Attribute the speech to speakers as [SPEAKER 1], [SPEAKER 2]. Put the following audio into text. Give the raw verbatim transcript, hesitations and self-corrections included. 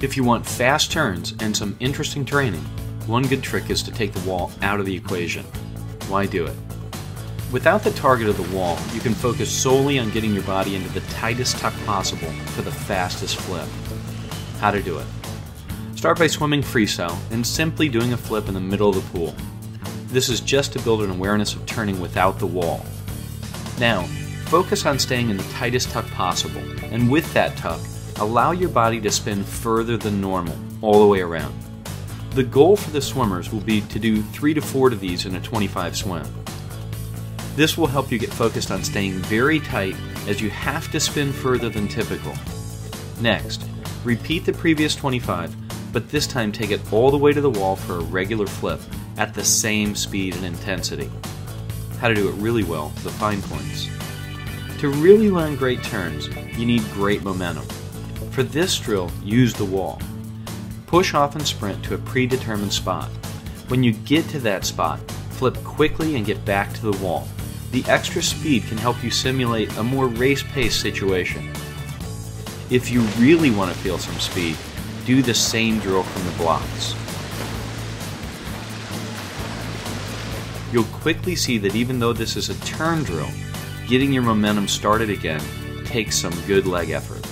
[SPEAKER 1] If you want fast turns and some interesting training, one good trick is to take the wall out of the equation. Why do it? Without the target of the wall, you can focus solely on getting your body into the tightest tuck possible for the fastest flip. How to do it? Start by swimming freestyle and simply doing a flip in the middle of the pool. This is just to build an awareness of turning without the wall. Now, focus on staying in the tightest tuck possible, and with that tuck, allow your body to spin further than normal, all the way around. The goal for the swimmers will be to do three to four of these in a twenty-five swim. This will help you get focused on staying very tight as you have to spin further than typical. Next, repeat the previous twenty-five, but this time take it all the way to the wall for a regular flip at the same speed and intensity. How to do it really well, the fine points. To really land great turns, you need great momentum. For this drill, use the wall. Push off and sprint to a predetermined spot. When you get to that spot, flip quickly and get back to the wall. The extra speed can help you simulate a more race-paced situation. If you really want to feel some speed, do the same drill from the blocks. You'll quickly see that even though this is a turn drill, getting your momentum started again takes some good leg effort.